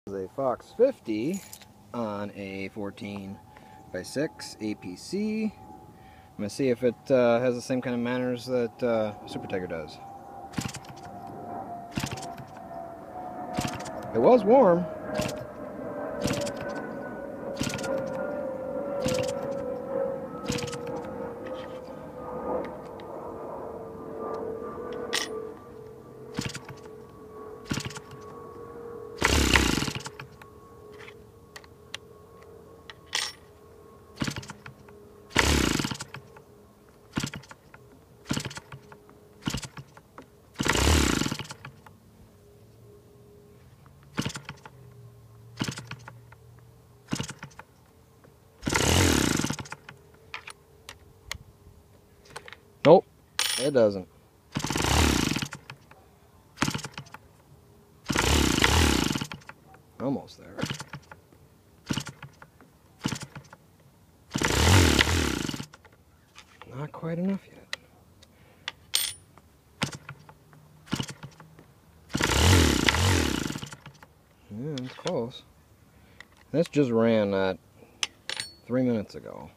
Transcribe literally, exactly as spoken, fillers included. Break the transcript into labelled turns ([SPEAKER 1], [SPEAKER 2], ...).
[SPEAKER 1] This is a Fox fifty on a fourteen by six A P C. I'm going to see if it uh, has the same kind of manners that uh, Super Tiger does. It was warm. Nope, it doesn't. Almost there. Not quite enough yet. Yeah, it's close. This just ran uh, three minutes ago.